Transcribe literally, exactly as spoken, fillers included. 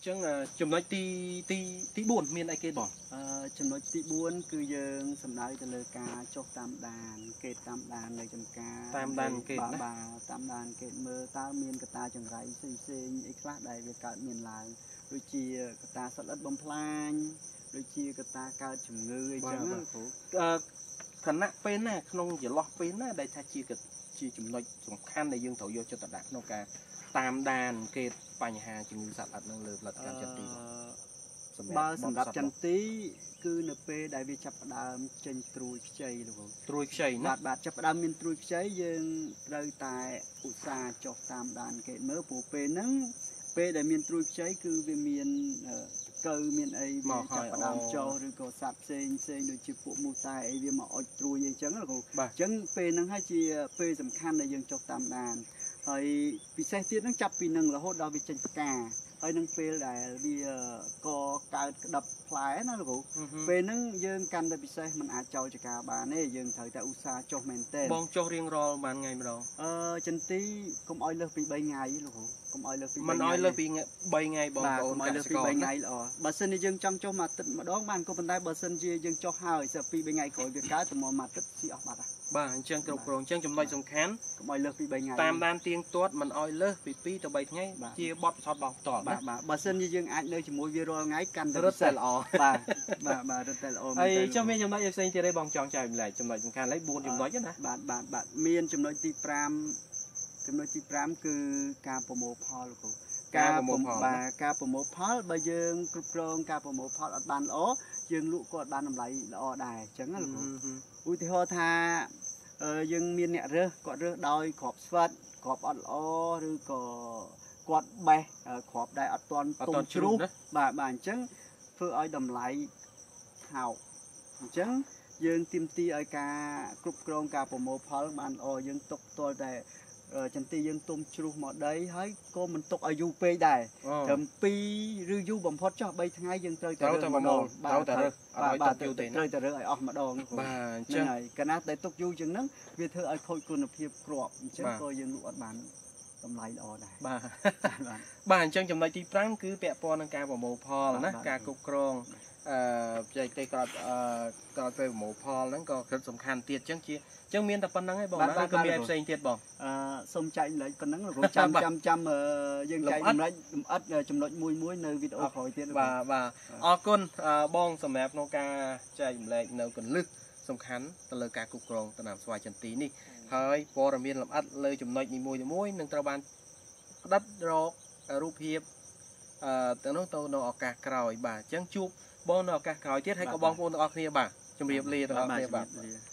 ចឹងចំណុចទីទីទីbốnមានអីគេបងអឺចំណុចទីbốnគឺយើងសំដៅទៅលើការចុះតាមដានគេតាមដាននៅចំការតាមដានគេណាបាទតាមដានគេមើលតើមានកត្តាចង្រៃផ្សេងផ្សេងអីខ្លះដែលវាកើតមានឡើងដូចជាកត្តាសត្វល្អិតបំផ្លាញដូចជាកត្តាកើតជំងឺអីចឹងណាគ្រូខណៈពេលណាក្នុងចន្លោះពេលណាដែលថាជាជាចំណុចសំខាន់ដែលយើងត្រូវយកចិត្តទុកដាក់ក្នុងការតាមដានគេបញ្ហាជំងឺសត្វល្អិតនឹងលើផលិតកម្មចន្ទីបើសម្រាប់ចន្ទីគឺនៅពេលដែលវាចាប់ផ្ដើមចេញត្រួយខ្ចីលោកត្រួយខ្ចីណាបាទបាទចាប់ផ្ដើមមានត្រួយខ្ចីយើងត្រូវតែឧស្សាហ៍ចុះតាមដានគេមើលព្រោះពេលហ្នឹងពេលដែលមានត្រួយខ្ចីគឺវាមានកើមានអីវាចាប់ផ្ដើមចោលឬក៏សត្វផ្សេងផ្សេងដូចជាពួកមូតែអីវាមកអុចត្រួយអីចឹងណាគ្រូអញ្ចឹងពេលហ្នឹងហើយជាពេលសំខាន់ដែលយើងចុះតាមដានហើយពិសេសទៀតហ្នឹងចាប់ពីនឹងរហូតដល់វាចេញផ្កាហើយនឹងពេលដែលវាកកើតក្តាប់ផ្លែណាលោកគ្រូពេលហ្នឹងយើងកាន់តែពិសេសមិនអាចចោលចកាបានទេយើងត្រូវតែឧស្សាហ៍ចុះមែនទែនបងចុះរៀងរាល់បានថ្ងៃម្ដងអឺចន្ទីកុំឲ្យលើសពី3ថ្ងៃលោកគ្រូកុំឲ្យលើសពីមិនឲ្យលើសពី3ថ្ងៃបងប្អូនកុំឲ្យលើសពី3ថ្ងៃល្អបើសិនជាយើងចង់ចុះមួយអាទិត្យម្ដងបានក៏ប៉ុន្តែបើសិនជាយើងចុះហើយសិពី3ថ្ងៃក្រោយវាកើតតែមួយអាទិត្យស៊ីអស់បាត់បាទអញ្ចឹងគ្រប់គ្រងអញ្ចឹងចំណុចសំខាន់កុំឲ្យលើសពី3ថ្ងៃតាមដានទៀងទាត់មិនឲ្យលើសពី2ទៅ3ថ្ងៃជាបទពិសោធន៍របស់ផ្ទាល់បាទបាទបើសិនជាយើងអាចនៅជាមួយវារាល់ថ្ងៃកាន់តែរត់តែល្អបាទបាទបាទរត់តែល្អហើយចុះមានចំណុចផ្សេងទៀតទេបងចង់ចែកម្លែកចំណុចសំខាន់ឡើយ4ចំណុចណាបាទបាទបាទមានចំណុចទី5ចំណុចទី5គឺការប្រមូលផលលោកគ្រូការប្រមូលផលបាទការប្រមូលផលបើយើងគ្រប់គ្រងការប្រមូលផលអត់បានល្អយើងលក់ក៏អត់បានតម្លៃល្អដែរអញ្ចឹងណាលោកគ្រូឧទាហរណ៍ថាយើងមានអ្នករើសគាត់រើសដោយគ្រាប់ស្វិតគ្រាប់អត់ល្អឬក៏គាត់បេះគ្រាប់ដែលអត់ទាន់ទុំជ្រុះបាទបាទអញ្ចឹងធ្វើឲ្យតម្លៃថោកអញ្ចឹងយើងទាមទារឲ្យការគ្រប់គ្រងការប្រមូលផលបានល្អយើងទុកទាល់តែចន្ទីយើងទុំជ្រុះមកដីហើយក៏មិនទុកឲ្យយូរពេកដែរត្រឹម2ឬយូរបំផុតចុះ3ថ្ងៃយើងត្រូវតែរើសម្ដងត្រូវតែរើសអត់ឲ្យទុកយូរទេត្រូវតែរើសឲ្យអស់ម្ដងបាទអញ្ចឹងហើយកណាស់តែទុកយូរជាងហ្នឹងវាធ្វើឲ្យខូចគុណភាពគ្រាប់អញ្ចឹងក៏យើងលក់អត់បានតម្លៃល្អដែរបាទបាទអញ្ចឹងចំណុចទី5គឺពាក់ព័ន្ធនឹងការប្រមូលផលណាការគ្រប់គ្រងអឺបច្ចេកទេសក្រោយអឺក្រោយពេលប្រមូលផលហ្នឹងក៏គិតសំខាន់ទៀតអញ្ចឹងជាអញ្ចឹងមានតែប៉ុណ្្នឹងឯងបងណាក៏មានផ្សេងទៀតបងអឺសូមចែកចម្លែកប៉ុណ្្នឹងលោកចាំចាំចាំយើងចែកចម្លែកលម្អិតចំណុចមួយមួយនៅវីដេអូក្រោយទៀតបាទបាទអរគុណបងសម្រាប់ក្នុងការចែកចម្លែកនៅកលឹះសំខាន់ទៅលើការគ្រប់គ្រងដំណាំស្វាយចន្ទីនេះហើយព័ត៌មានលម្អិតលើចំណុចនីមួយៗនឹងត្រូវបានផ្ដិតរករូបភាពអឺទៅនោះទៅនៅឱកាសក្រោយបាទអញ្ចឹងជួបបងនៅឱកាសក្រោយទៀតហើយក៏បងប្អូនទាំងអស់គ្នាបាទជម្រាបលាទាំងអស់គ្នាបាទ